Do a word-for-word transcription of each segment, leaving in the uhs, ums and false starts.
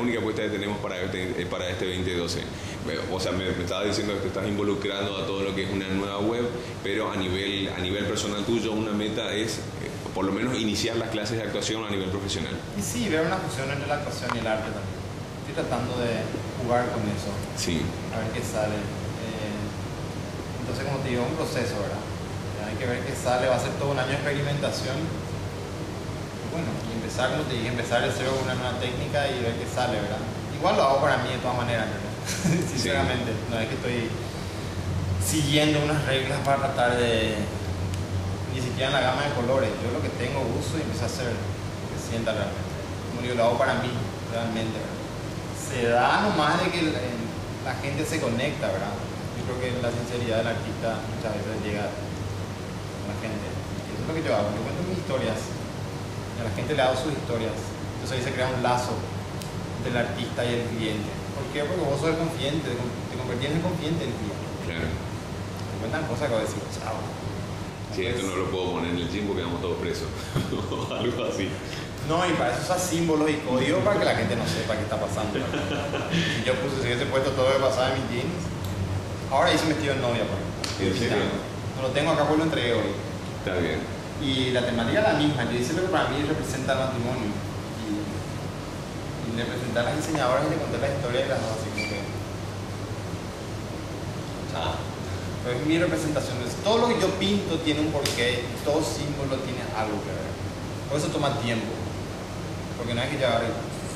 única apuesta que tenemos para este, para este veinte doce. O sea, me, me estabas diciendo que te estás involucrando a todo lo que es una nueva web, pero a nivel, a nivel personal tuyo, una meta es, eh, por lo menos, iniciar las clases de actuación a nivel profesional. Y sí, ver una fusión entre la actuación y el arte también. Estoy tratando de jugar con eso. Sí. A ver qué sale. Eh, entonces, como te digo, un proceso, ¿verdad? Hay que ver qué sale, va a ser todo un año de experimentación. Bueno, y empezar, como te dije, empezar de cero con una nueva técnica y ver qué sale, ¿verdad? Igual lo hago para mí de todas maneras, ¿verdad? Sinceramente, sí. No es que estoy siguiendo unas reglas para tratar de, ni siquiera en la gama de colores. Yo lo que tengo uso y empiezo a hacer lo que sienta realmente. Como digo, lo hago para mí, realmente, ¿verdad? Se da nomás de que la gente se conecta, ¿verdad? Yo creo que la sinceridad del artista muchas veces llega a la gente. Y eso es lo que yo hago, yo cuento mis historias. Y a la gente le hago sus historias. Entonces ahí se crea un lazo entre el artista y el cliente. ¿Por qué? Porque vos sos el confidente, te convertís en el confidente del cliente. Claro. Te cuentan cosas que vos decís, chao. Sí, esto no lo puedo poner en el gym porque quedamos todos presos. O algo así. No, y para eso usas símbolos y códigos para que la gente no sepa qué está pasando. Si yo puse, si hubiese puesto todo lo que pasaba en mis jeans, ahora hice un vestido de novia, por ejemplo. ¿En serio? No lo tengo acá, pues lo entregué hoy. Está bien. Y la temática es la misma. Yo hice lo que para mí representa el matrimonio. Y, y le presenté a las diseñadoras y le conté la historia de las dos, así como que... Ah, pero es mi representación. Entonces, todo lo que yo pinto tiene un porqué y todo símbolo tiene algo que ver. Por eso toma tiempo. Porque no hay que llevar...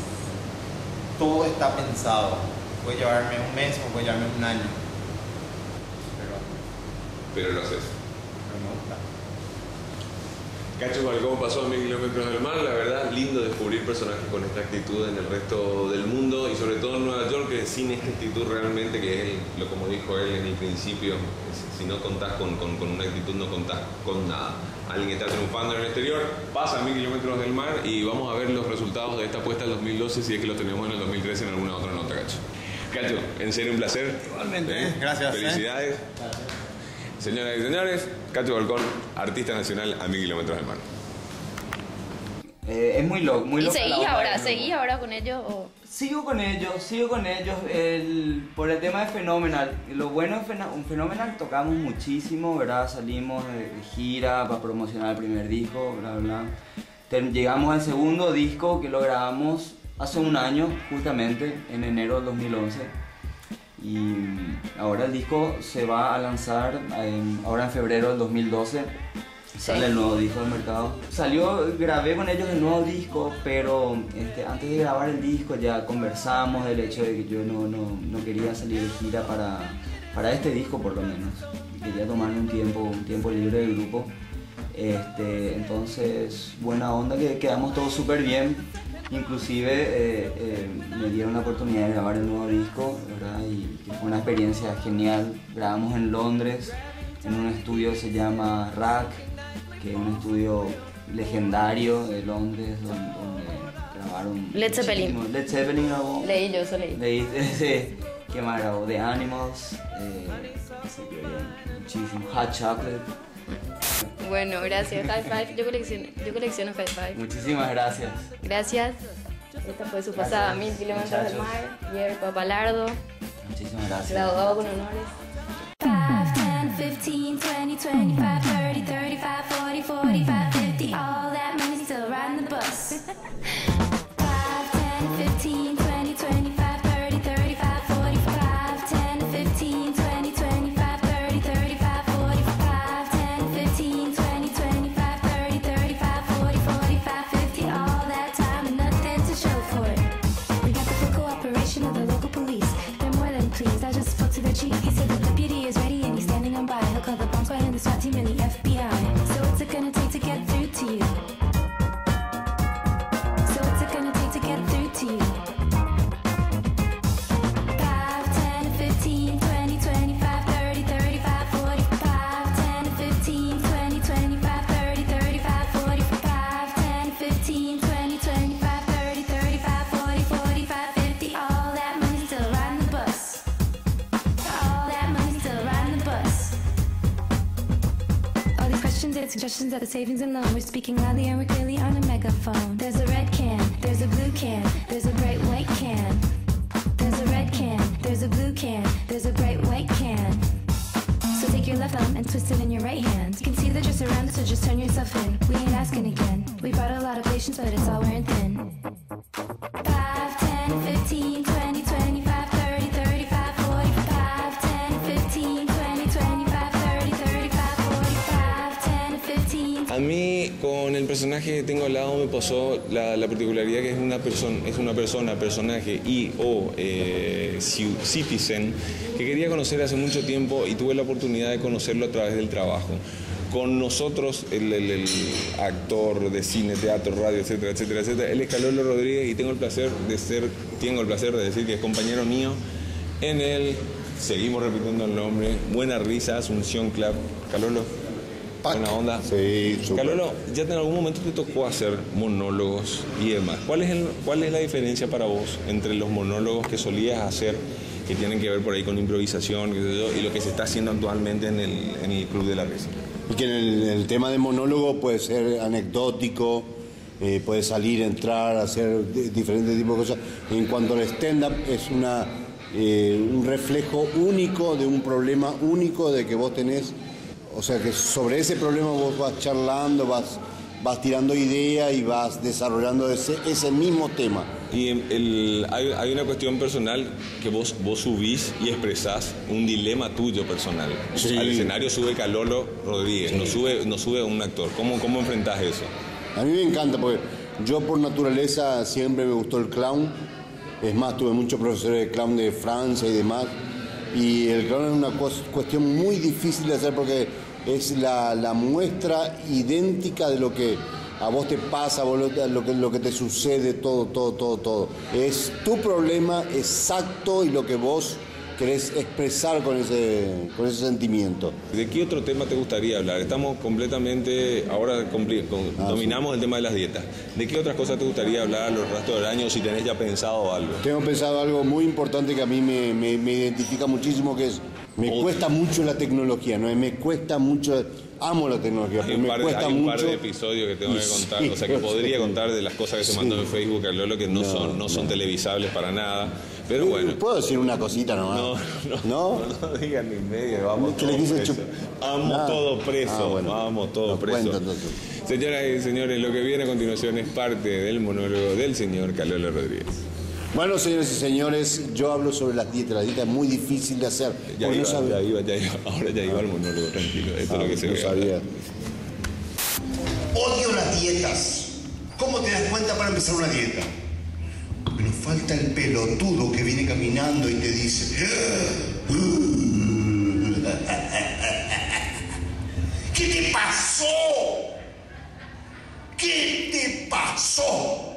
Todo está pensado. Puede llevarme un mes o puede llevarme un año. Pero... Pero lo haces. Pero me gusta. Cacho Balcón pasó a mil kilómetros del mar, la verdad, lindo descubrir personajes con esta actitud en el resto del mundo y sobre todo en Nueva York, que sin esta actitud realmente, que es el, lo como dijo él en el principio, es, si no contás con, con, con una actitud no contás con nada. Alguien que está triunfando en el exterior, pasa a mil kilómetros del mar y vamos a ver los resultados de esta apuesta del dos mil doce si es que los tenemos en el dos mil trece en alguna otra nota, Cacho. Cacho, en serio un placer. Igualmente, ¿Eh? Gracias. Felicidades. ¿Eh? Gracias. Señoras y señores, Cacho Balcón, artista nacional a mil kilómetros del mar. Eh, es muy loco, muy ¿Y loco. seguís ahora, seguís ahora con ellos? O... Sigo con ellos, sigo con ellos el, por el tema de Fenomenal. Lo bueno es un Fenomenal, tocamos muchísimo, ¿verdad? Salimos de gira para promocionar el primer disco, bla, bla. Ten, llegamos al segundo disco que lo grabamos hace un año, justamente, en enero del dos mil once. Y ahora el disco se va a lanzar en, ahora en febrero del dos mil doce. Sale el nuevo disco del mercado. Salió, grabé con ellos el nuevo disco, pero este, antes de grabar el disco ya conversamos del hecho de que yo no, no, no quería salir de gira para, para este disco por lo menos. Quería tomarme un tiempo, un tiempo libre del grupo. Este, entonces, buena onda, que quedamos todos súper bien. Inclusive eh, eh, me dieron la oportunidad de grabar el nuevo disco, ¿verdad? Y que fue una experiencia genial. Grabamos en Londres, en un estudio que se llama Rack, que es un estudio legendario de Londres, donde, donde grabaron... Led Zeppelin. Led Zeppelin grabó. Leí yo, eso leí. Leí, sí, ¿qué más grabó? The Animals, eh, sí, muchísimo. Hot Chocolate. Bueno, gracias. High Five, yo colecciono, yo colecciono High Five. Muchísimas gracias. Gracias. Esta fue su pasada a mil kilómetros del mar. Pierre Papalardo. Muchísimas gracias. Graduado con honores. five, ten, fifteen, twenty, twenty-five, thirty, thirty-five, forty, forty-five, fifty. All that money still riding the bus. five, ten, fifteen, twenty, twenty-five, thirty, thirty-five, forty-five, ten, fifteen, twenty, twenty-five, thirty, thirty-five, forty-five, ten, fifteen, twenty, twenty-five, thirty, thirty-five, forty, forty-five, fifty. All that time and nothing to show for it. We got the full cooperation of the local police. They're more than pleased. I just spoke to the chief. He said the deputy is ready and he's standing on by. He'll call the bomb squad and the SWAT team and the F talented, suggestions at the savings and loan. We're speaking loudly and we're clearly on a megaphone. There's a red can, there's a blue can, there's a bright white can. There's a red can, there's a blue can, there's a bright white can. So take your left thumb and twist it in your right hand. You can see that you're surrounded, so just turn yourself in. We ain't asking again. We brought a lot of patience, but it's all wearing thin. five, ten, fifteen, twenty, twenty-five, thirty, thirty-five, forty-five, ten, fifteen, twenty, twenty-five, thirty, thirty-five, forty-five, ten, fifteen. A mí, con el personaje que tengo al lado, me pasó la, la particularidad que es una, persona, es una persona, personaje y o eh, citizen que quería conocer hace mucho tiempo y tuve la oportunidad de conocerlo a través del trabajo. Con nosotros, el, el, el actor de cine, teatro, radio, etcétera, etcétera, etcétera, él es Calolo Rodríguez y tengo el placer de ser, tengo el placer de decir que es compañero mío en el, seguimos repitiendo el nombre, Buena Risa, Asunción Club. Calolo, buena onda. Sí, súper. Calolo, ya en algún momento te tocó hacer monólogos y demás. ¿Cuál es, el, ¿Cuál es la diferencia para vos entre los monólogos que solías hacer, que tienen que ver por ahí con improvisación, qué sé yo, y lo que se está haciendo actualmente en el, en el Club de la Risa? Y que en el, el tema de monólogo puede ser anecdótico, eh, puede salir, entrar, hacer de, diferentes tipos de cosas. En cuanto al stand-up, es una, eh, un reflejo único de un problema único de que vos tenés. O sea que sobre ese problema vos vas charlando, vas, vas tirando ideas y vas desarrollando ese, ese mismo tema. Y el, hay, hay una cuestión personal que vos, vos subís y expresás un dilema tuyo personal. Sí. Al escenario sube Calolo Rodríguez, Sí. no sube, no sube un actor. ¿Cómo, cómo enfrentás eso? A mí me encanta porque yo por naturaleza siempre me gustó el clown. Es más, tuve muchos profesores de clown de Francia y demás. Y el clown es una cuestión muy difícil de hacer porque es la, la muestra idéntica de lo que a vos te pasa, vos lo, lo, que, lo que te sucede, todo, todo, todo, todo. Es tu problema exacto y lo que vos querés expresar con ese, con ese sentimiento. ¿De qué otro tema te gustaría hablar? Estamos completamente, ahora compli- con, Ah, dominamos sí. el tema de las dietas. ¿De qué otras cosas te gustaría hablar a los restos del año si tenés ya pensado algo? Tengo pensado algo muy importante que a mí me, me, me identifica muchísimo, que es, me Otra. cuesta mucho la tecnología, ¿no? Me cuesta mucho, amo la tecnología, Hay pero un, me par de, cuesta hay un par mucho. de episodios que tengo que Sí, contar, o sea que sí. podría contar de las cosas que se Sí. mandó en Facebook a Lolo que no, No, son, no son no. televisables para nada, pero bueno. ¿Puedo decir una cosita nomás? No, no, ¿No? no, no digan ni medio, vamos Que le todos quise presos. chup- Vamos Nada. todos presos, Ah, bueno. vamos todos No presos. cuento, entonces. Señoras y señores, lo que viene a continuación es parte del monólogo del señor Calolo Rodríguez. Bueno, señores y señores, yo hablo sobre las dietas. La dieta es muy difícil de hacer. Ya porque iba, no sabe- ya iba, ya iba, ahora ya iba al monólogo, tranquilo, esto Ah, es lo que se no ve. sabía. Odio las dietas. ¿Cómo te das cuenta para empezar una dieta? Porque nos falta el pelotudo que viene caminando y te dice... ¿Qué te pasó? ¿Qué te pasó?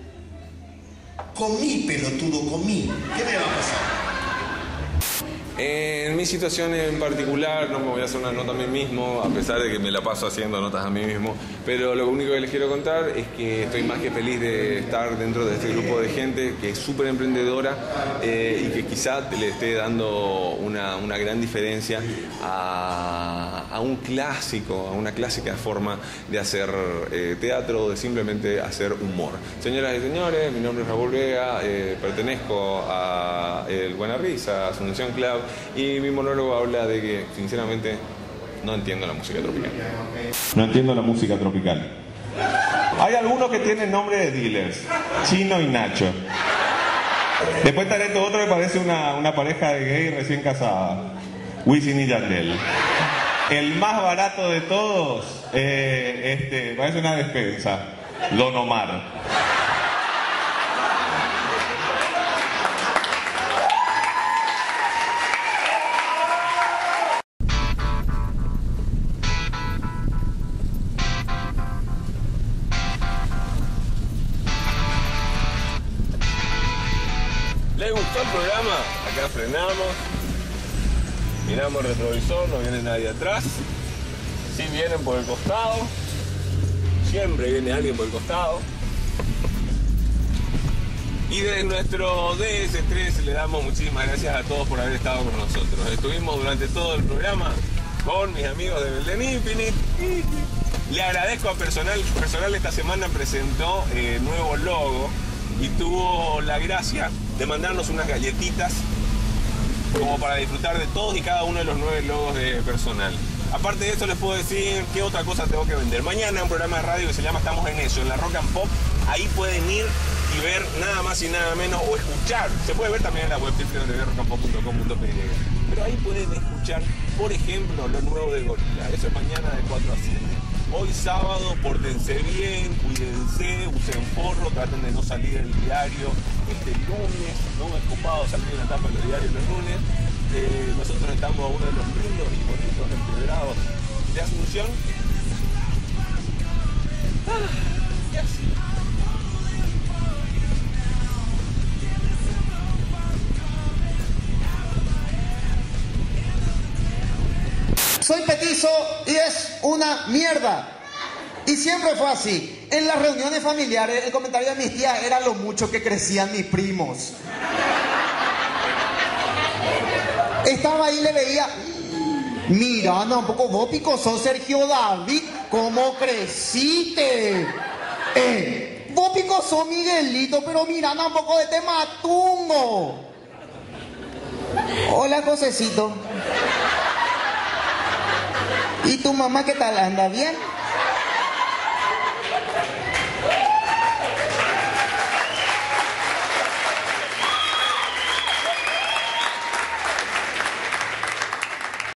Comí, pelotudo, comí. ¿Qué me va a pasar? En mi situación en particular, no me voy a hacer una nota a mí mismo, a pesar de que me la paso haciendo notas a mí mismo, pero lo único que les quiero contar es que estoy más que feliz de estar dentro de este grupo de gente que es súper emprendedora eh, y que quizá le esté dando una, una gran diferencia a, a un clásico, a una clásica forma de hacer eh, teatro, de simplemente hacer humor. Señoras y señores, mi nombre es Raúl Vega, eh, pertenezco a el Buena Risa, Asunción Club, y mi monólogo habla de que, sinceramente, no entiendo la música tropical. No entiendo la música tropical. Hay algunos que tienen nombre de dealers, Chino y Nacho. Después estará esto otro que parece una, una pareja de gay recién casada, Wisin y Yandel. El más barato de todos, eh, este, parece una despensa, Don Omar. ¿Les gustó el programa? Acá frenamos, miramos el retrovisor, no viene nadie atrás. Si vienen por el costado, siempre viene alguien por el costado. Y desde nuestro D S tres le damos muchísimas gracias a todos por haber estado con nosotros. Estuvimos durante todo el programa con mis amigos de Belden Infinite. Le agradezco a Personal. Personal esta semana presentó eh, nuevo logo y tuvo la gracia de mandarnos unas galletitas como para disfrutar de todos y cada uno de los nueve logos de Personal. Aparte de esto les puedo decir qué otra cosa tengo que vender. Mañana un programa de radio que se llama Estamos en Eso, en la Rock and Pop. Ahí pueden ir y ver nada más y nada menos, o escuchar. Se puede ver también en la web w w w punto rock and pop punto com punto p y. Pero ahí pueden escuchar, por ejemplo, lo nuevo de Gorila. Eso es mañana de cuatro a siete. Hoy sábado, pórtense bien, cuídense, usen forro, traten de no salir del diario este lunes. No es copado salir en la tapa de los diarios los lunes. Eh, nosotros estamos a uno de los lindos y bonitos empedrados de Asunción. Ah, y así. Soy petizo y es una mierda. Y siempre fue así. En las reuniones familiares, el comentario de mis tías era lo mucho que crecían mis primos. Estaba ahí y le veía, mira, no, un poco vos picoso, Sergio David, ¿cómo creciste? Eh, vos picoso, Miguelito, pero mira, no, un poco de Tematungo. Hola, Josecito. ¿Y tu mamá qué tal? ¿Anda bien?